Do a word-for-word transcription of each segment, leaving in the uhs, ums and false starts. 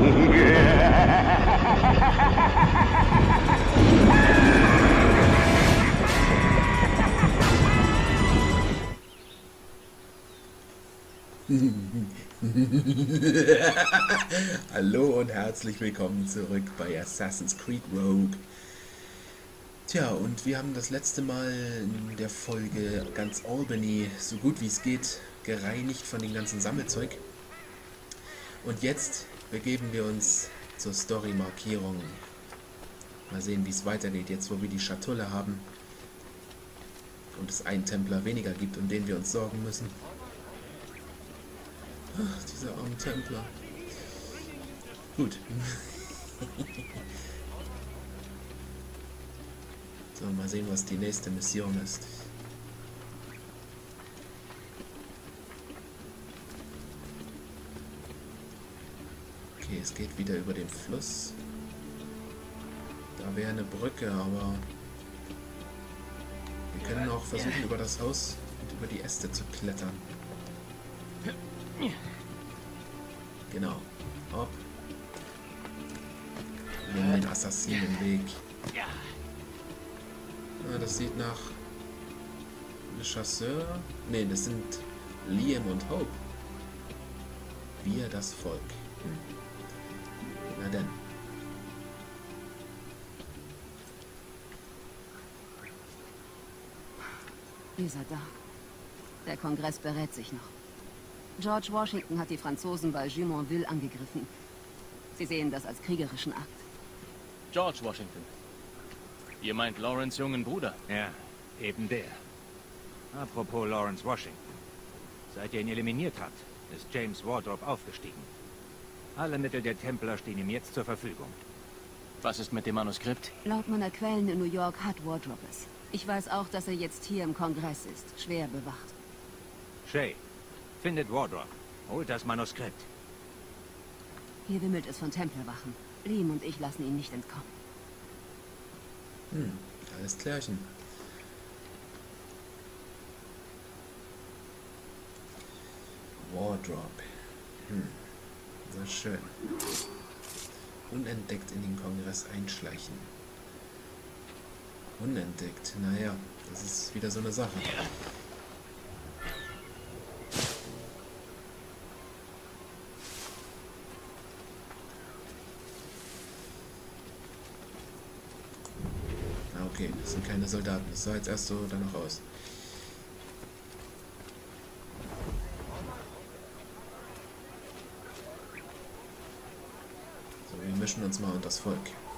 Hallo und herzlich willkommen zurück bei Assassin's Creed Rogue. Tja, und wir haben das letzte Mal in der Folge ganz Albany, so gut wie es geht, gereinigt von dem ganzen Sammelzeug. Und jetzt begeben wir uns zur Story-Markierung. Mal sehen, wie es weitergeht, jetzt wo wir die Schatulle haben und es einen Templer weniger gibt, um den wir uns sorgen müssen. Ach, dieser arme Templer. Gut. So, mal sehen, was die nächste Mission ist. Okay, es geht wieder über den Fluss. Da wäre eine Brücke, aber wir können auch versuchen, über das Haus und über die Äste zu klettern. Genau. Hopp. Wir nehmen den Assassinenweg. Ah, das sieht nach Le Chasseur. Ne, das sind Liam und Hope. Wir das Volk. Hm. Na denn. Dieser da. Der Kongress berät sich noch. George Washington hat die Franzosen bei Jumonville angegriffen. Sie sehen das als kriegerischen Akt. George Washington. Ihr meint Lawrence' jungen Bruder? Ja, eben der. Apropos Lawrence Washington. Seit ihr ihn eliminiert habt, ist James Wardrop aufgestiegen. Alle Mittel der Templer stehen ihm jetzt zur Verfügung. Was ist mit dem Manuskript? Laut meiner Quellen in New York hat Wardrop es. Ich weiß auch, dass er jetzt hier im Kongress ist, schwer bewacht. Shay, findet Wardrop. Holt das Manuskript. Hier wimmelt es von Templerwachen. Liam und ich lassen ihn nicht entkommen. Hm, alles klärchen. Wardrop. Hm, na schön. Unentdeckt in den Kongress einschleichen. Unentdeckt, naja, das ist wieder so eine Sache. Okay, das sind keine Soldaten. Das sah jetzt erst so danach aus. So, wir mischen uns mal unter das Volk.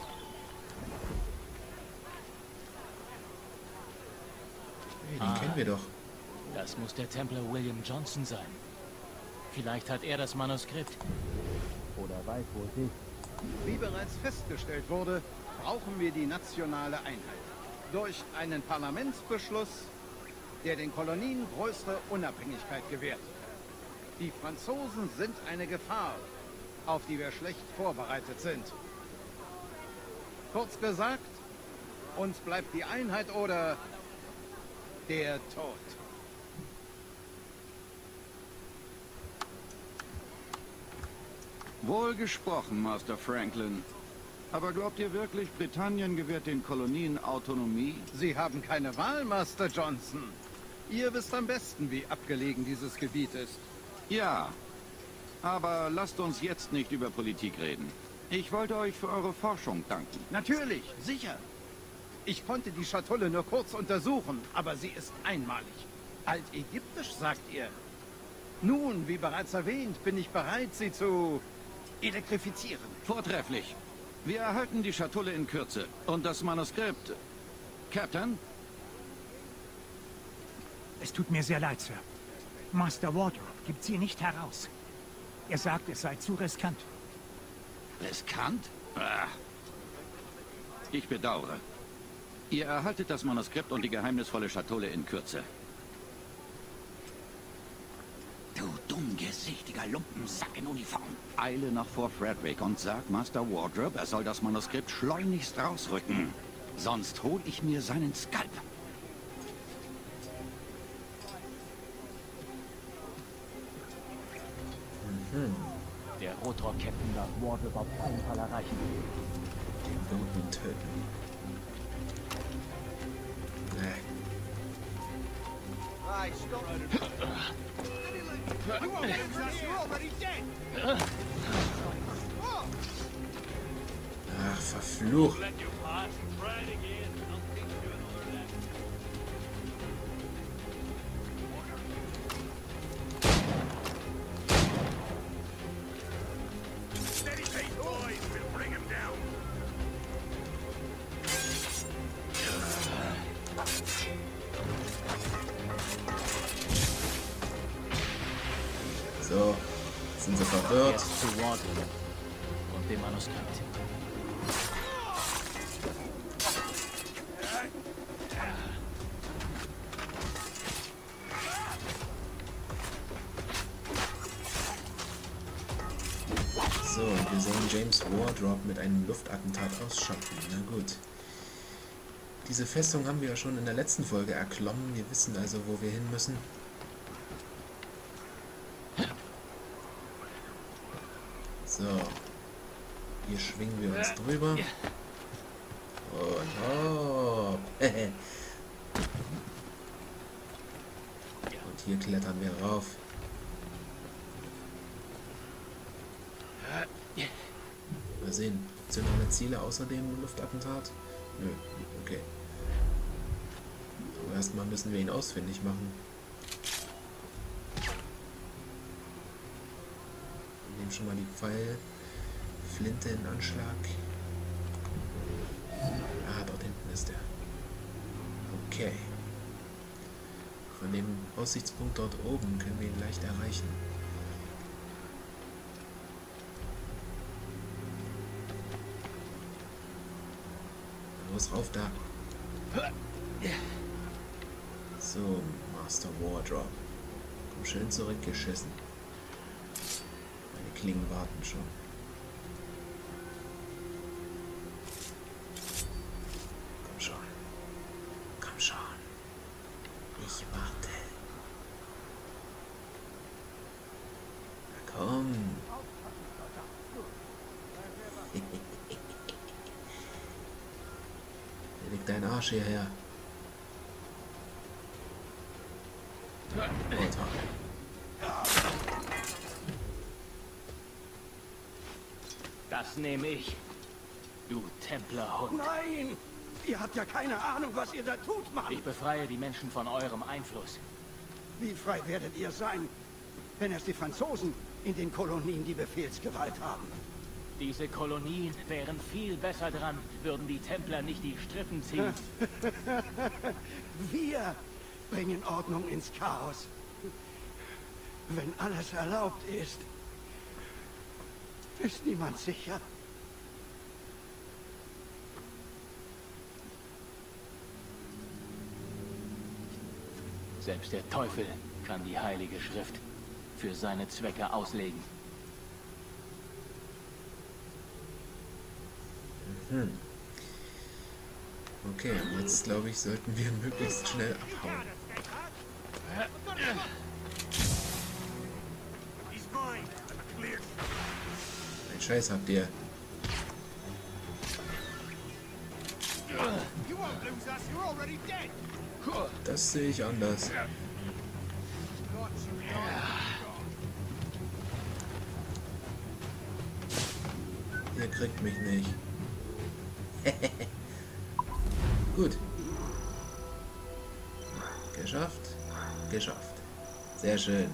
Hey, den Ah, kennen wir doch. Das muss der Templer William Johnson sein. Vielleicht hat er das Manuskript. Oder weiß wohl nicht. Wie bereits festgestellt wurde, brauchen wir die nationale Einheit. Durch einen Parlamentsbeschluss, der den Kolonien größere Unabhängigkeit gewährt. Die Franzosen sind eine Gefahr, auf die wir schlecht vorbereitet sind. Kurz gesagt, uns bleibt die Einheit oder der Tod. Wohl gesprochen, Master Franklin. Aber glaubt ihr wirklich, Britannien gewährt den Kolonien Autonomie? Sie haben keine Wahl, Master Johnson. Ihr wisst am besten, wie abgelegen dieses Gebiet ist. Ja. Aber lasst uns jetzt nicht über Politik reden. Ich wollte euch für eure Forschung danken. Natürlich, sicher. Ich konnte die Schatulle nur kurz untersuchen, aber sie ist einmalig. Altägyptisch, sagt ihr. Nun, wie bereits erwähnt, bin ich bereit, sie zu elektrifizieren. Vortrefflich. Wir erhalten die Schatulle in Kürze. Und das Manuskript... Captain? Es tut mir sehr leid, Sir. Master Wardrop gibt sie nicht heraus. Er sagt, es sei zu riskant. Riskant? Ah. Ich bedauere. Ihr erhaltet das Manuskript und die geheimnisvolle Schatulle in Kürze. Du dummgesichtiger Lumpensack in Uniform. Eile nach Fort Frederick und sag Master Wardrop, er soll das Manuskript schleunigst rausrücken. Sonst hol ich mir seinen Skalp. Der Rotrock-Captain darf Wardrop auf keinen Fall erreichen. Den Boten töten. Nee. Ach, verflucht. So, sind sie verwirrt. Jetzt zu Wardrop und dem Manuskript. So, und wir sollen James Wardrop mit einem Luftattentat ausschalten. Na gut. Diese Festung haben wir ja schon in der letzten Folge erklommen. Wir wissen also, wo wir hin müssen. So. Hier schwingen wir uns drüber. Und hopp. Und hier klettern wir rauf. Mal sehen. Optionale Ziele außer dem Luftattentat? Nö, okay. Aber erstmal müssen wir ihn ausfindig machen. Wir nehmen schon mal die Pfeilflinte in Anschlag. Ah, dort hinten ist er. Okay. Von dem Aussichtspunkt dort oben können wir ihn leicht erreichen. Los, rauf da. So, Master Wardrop. Komm schön zurückgeschissen. Meine Klingen warten schon. Komm schon. Komm schon. Ich warte. Na komm. Leg deinen Arsch hierher. Das nehme ich. Du Templerhund. Nein! Ihr habt ja keine Ahnung, was ihr da tut, Mann! Ich befreie die Menschen von eurem Einfluss. Wie frei werdet ihr sein, wenn erst die Franzosen in den Kolonien die Befehlsgewalt haben? Diese Kolonien wären viel besser dran, würden die Templer nicht die Strippen ziehen. Wir bringen Ordnung ins Chaos. Wenn alles erlaubt ist, ist niemand sicher. Selbst der Teufel kann die Heilige Schrift für seine Zwecke auslegen. Hm. Okay, jetzt glaube ich, sollten wir möglichst schnell abhauen. Ein Scheiß habt ihr. Das sehe ich anders. Ihr kriegt mich nicht. Gut. Geschafft. Geschafft. Sehr schön.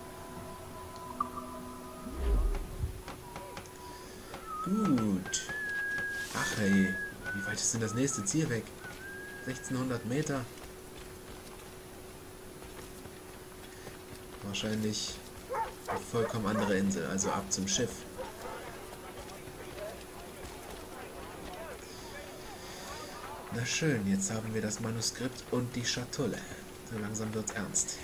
Gut. Ach hey. Wie weit ist denn das nächste Ziel weg? sechzehnhundert Meter. Wahrscheinlich eine vollkommen andere Insel. Also ab zum Schiff. Na schön, jetzt haben wir das Manuskript und die Schatulle. So langsam wird's ernst.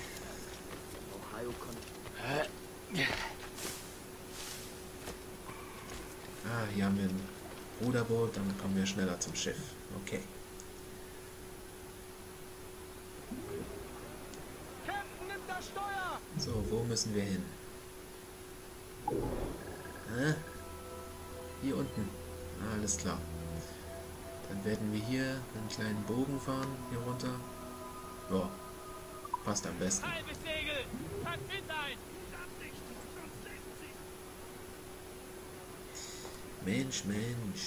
Ah, hier haben wir ein Ruderboot, dann kommen wir schneller zum Schiff. Okay. So, wo müssen wir hin? Hä? Hier unten. Ah, alles klar. Dann werden wir hier einen kleinen Bogen fahren, hier runter. Ja, passt am besten. Halbes Segel! Pack Wind ein! Mensch, Mensch.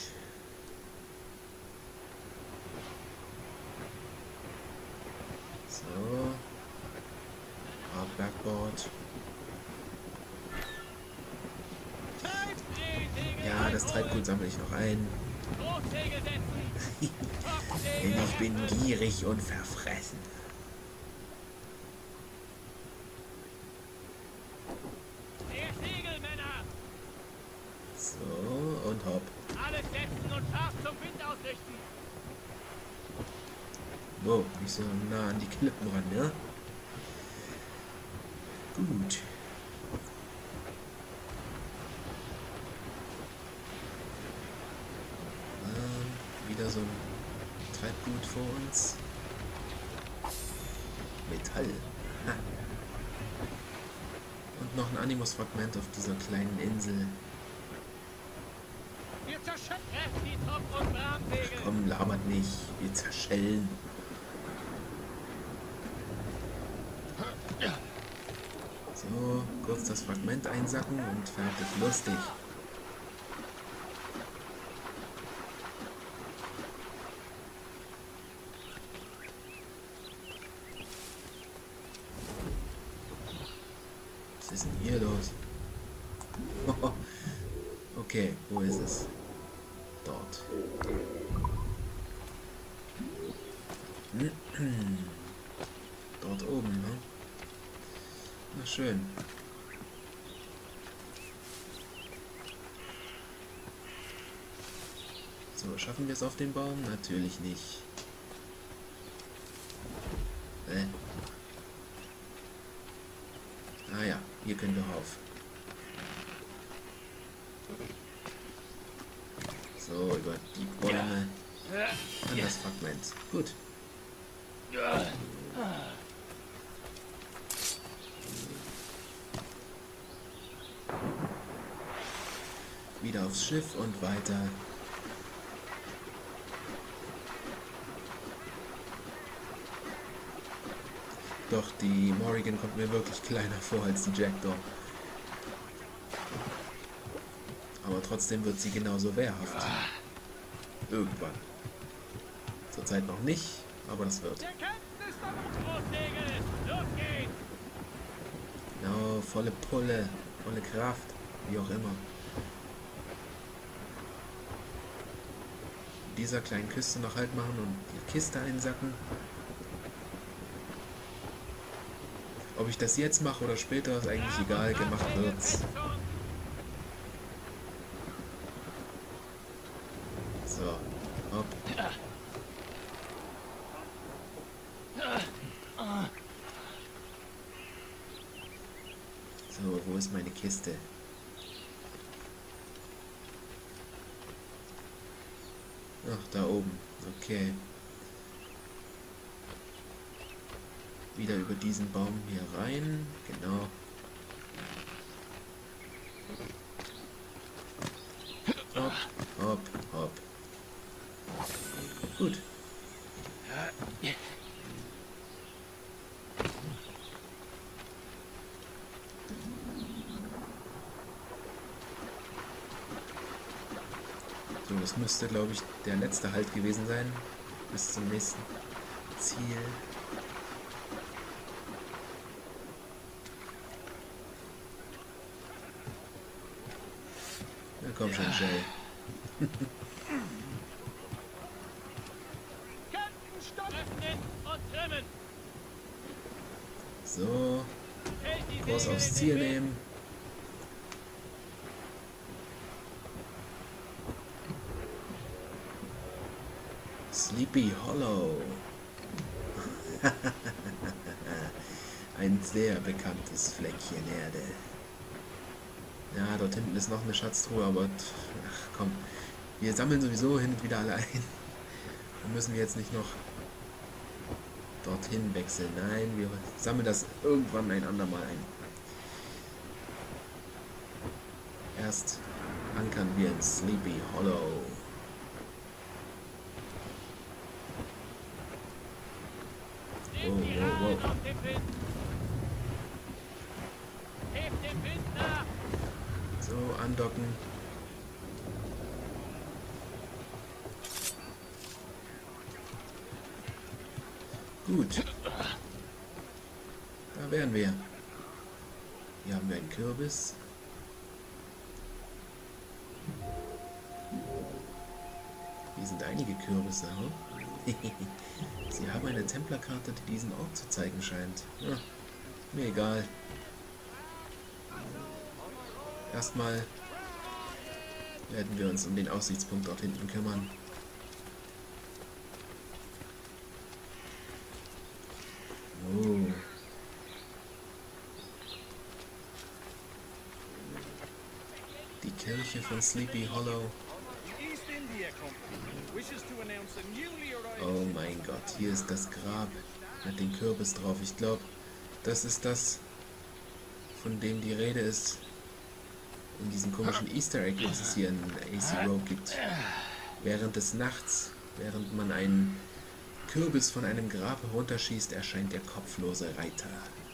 So. Hard Backboard. Ja, das Treibgut sammle ich noch ein. Hochsegel setzen! Denn ich bin gierig und verfressen. Der Segel, Männer! So, und hopp. Alles setzen und scharf zum Wind ausrichten! Wow, nicht so nah an die Klippen ran, ja? Gut. Ähm, wieder so ein Treibgut vor uns. Metall. Ha. Und noch ein Animus-Fragment auf dieser kleinen Insel. Wir zerschöpfen die Top- und Bramsegel! Komm, labert nicht. Wir zerschellen. So, kurz das Fragment einsacken und fertig. Lustig. Was ist denn hier los? Okay, wo ist es? Dort. Dort oben, ne? Na schön. So, schaffen wir es auf den Baum? Natürlich nicht. Äh. Ah ja, hier können wir rauf. So, über die Bäume an das Fragment. Gut. Wieder aufs Schiff und weiter. Doch die Morrigan kommt mir wirklich kleiner vor als die Jackdaw. Aber trotzdem wird sie genauso wehrhaft. Irgendwann. Zurzeit noch nicht, aber das wird. Genau, volle Pulle, volle Kraft, wie auch immer. Dieser kleinen Küste noch Halt machen und die Kiste einsacken. Ob ich das jetzt mache oder später, ist eigentlich egal, gemacht wird's. So, hopp. So, wo ist meine Kiste? Ach, da oben. Okay. Wieder über diesen Baum hier rein. Genau. Hopp, hopp, hopp. Gut. So, das müsste, glaube ich, der letzte Halt gewesen sein. Bis zum nächsten Ziel. Na komm schon, Jay. So. Kurs aufs Ziel nehmen. Sleepy Hollow. Ein sehr bekanntes Fleckchen Erde. Ja, dort hinten ist noch eine Schatztruhe, aber ach komm, wir sammeln sowieso hin und wieder alle ein. Dann müssen wir jetzt nicht noch dorthin wechseln. Nein, wir sammeln das irgendwann ein andermal ein. Erst ankern wir in Sleepy Hollow. Wow, wow, wow. So, andocken. Gut. Da wären wir. Hier haben wir einen Kürbis. Hier sind einige Kürbisse. Hm? Sie haben eine Templerkarte, die diesen Ort zu zeigen scheint. Ja, mir egal. Erstmal werden wir uns um den Aussichtspunkt dort hinten kümmern. Oh. Die Kirche von Sleepy Hollow. Oh mein Gott, hier ist das Grab mit dem Kürbis drauf. Ich glaube, das ist das, von dem die Rede ist in diesem komischen Easter Egg, was es hier in A C Rogue gibt. Während des Nachts, während man einen Kürbis von einem Grab herunterschießt, erscheint der kopflose Reiter.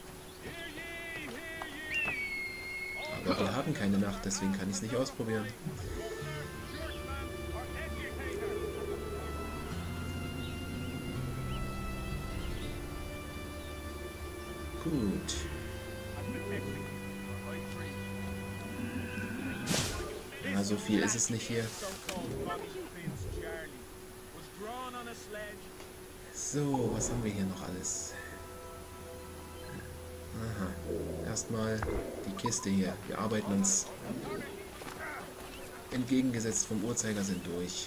Aber wir haben keine Nacht, deswegen kann ich es nicht ausprobieren. Gut. Ja, so viel ist es nicht hier. So, was haben wir hier noch alles? Aha. Erstmal die Kiste hier. Wir arbeiten uns entgegengesetzt vom Uhrzeigersinn durch.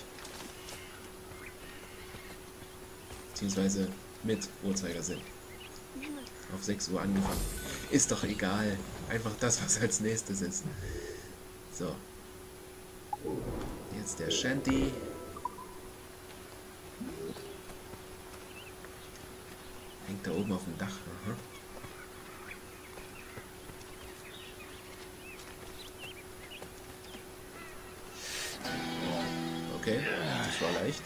Beziehungsweise mit Uhrzeigersinn. Auf sechs Uhr angefangen. Ist doch egal. Einfach das, was als nächstes ist. So. Jetzt der Shanty. Hängt da oben auf dem Dach. Aha. Okay, das war leicht.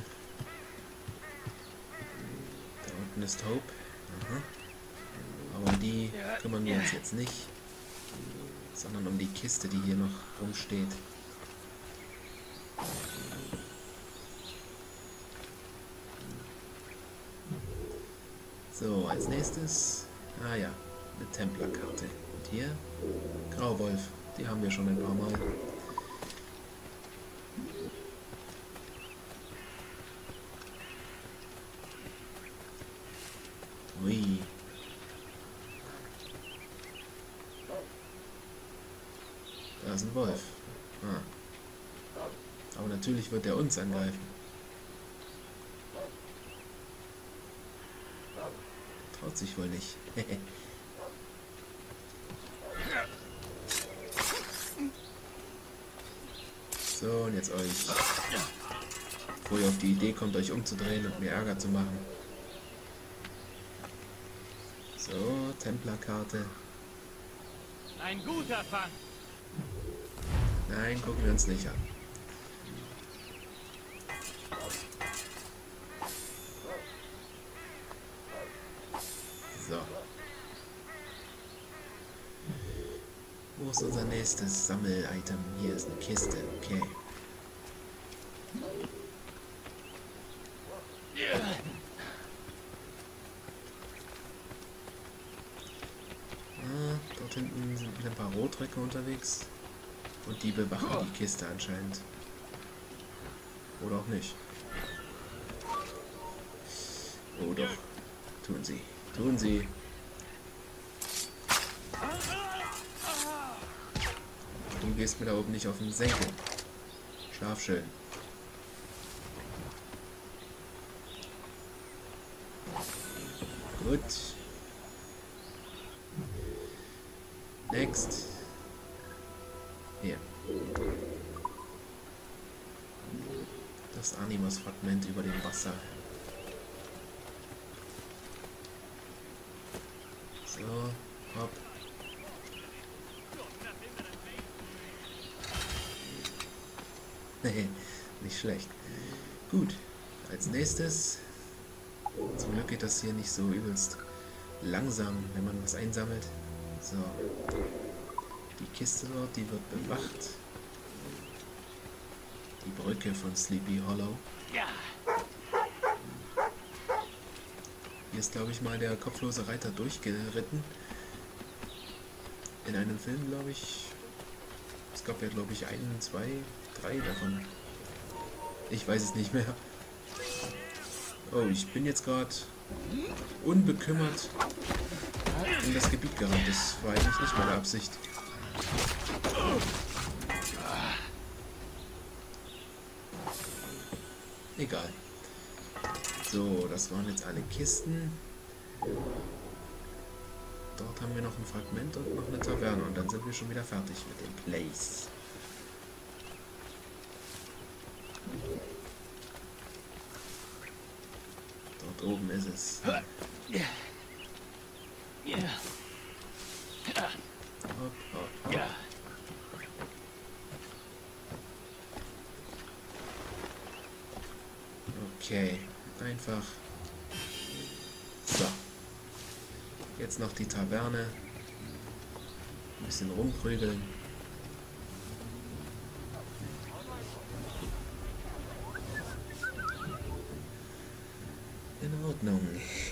Da unten ist Hope. Aha. Aber um die kümmern wir uns jetzt nicht, sondern um die Kiste, die hier noch rumsteht. So, als nächstes, ah ja, eine Templerkarte. Und hier, Grauwolf, die haben wir schon ein paar Mal. Ui. Da ist ein Wolf. Ah. Aber natürlich wird er uns angreifen. Traut sich wohl nicht. So, und jetzt euch. Bevor ihr auf die Idee kommt, euch umzudrehen und mir Ärger zu machen. So, Templerkarte. Ein guter Fang. Nein, gucken wir uns nicht an. So. Wo ist unser nächstes Sammel-Item? Hier ist eine Kiste. Okay. Ah, dort hinten sind wieder ein paar Rotröcke unterwegs. Und die bewachen die Kiste anscheinend. Oder auch nicht. Oh doch. Tun sie. Tun sie. Du gehst mir da oben nicht auf den Senkel. Schlaf schön. Gut. Next. Hier. Das Animus-Fragment über dem Wasser. So, hopp. Nicht schlecht. Gut, als nächstes, zum Glück geht das hier nicht so übelst langsam, wenn man was einsammelt. So, die Kiste dort, die wird bewacht. Die Brücke von Sleepy Hollow. Hier ist, glaube ich, mal der kopflose Reiter durchgeritten. In einem Film, glaube ich. Es gab ja, glaube ich, einen, zwei, drei davon. Ich weiß es nicht mehr. Oh, ich bin jetzt gerade unbekümmert in das Gebiet gerannt. Das war eigentlich nicht meine Absicht. Egal. So, das waren jetzt alle Kisten. Dort haben wir noch ein Fragment und noch eine Taverne. Und dann sind wir schon wieder fertig mit dem Place. Dort oben ist es. Hopp, hopp, hopp. Okay, einfach. So. Jetzt noch die Taverne. Ein bisschen rumprügeln. In Ordnung.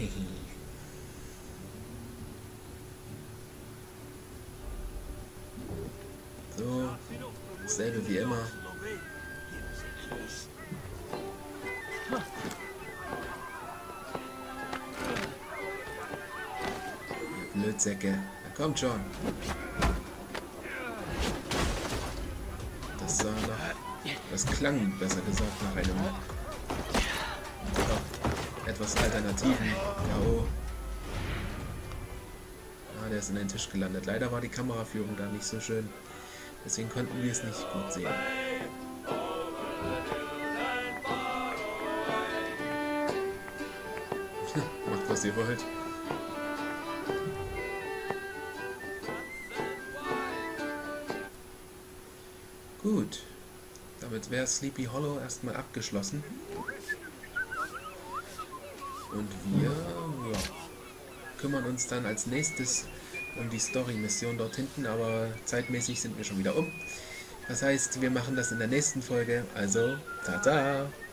So, dasselbe wie immer. Ihr Blödsäcke. Na kommt schon. Das sah nach... Das klang, besser gesagt, nach einem... etwas alternativen K O. Ah, der ist in den Tisch gelandet. Leider war die Kameraführung da nicht so schön. Deswegen konnten wir es nicht gut sehen. Macht, was ihr wollt. Gut. Damit wäre Sleepy Hollow erstmal abgeschlossen. Und wir ja, kümmern uns dann als nächstes um die Story-Mission dort hinten, aber zeitmäßig sind wir schon wieder um. Das heißt, wir machen das in der nächsten Folge. Also, tata!